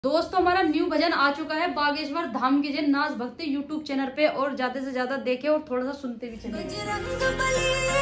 दोस्तों हमारा न्यू भजन आ चुका है बागेश्वर धाम की जय नाच भक्ति यूट्यूब चैनल पे, और ज्यादा से ज्यादा देखे और थोड़ा सा सुनते भी चले।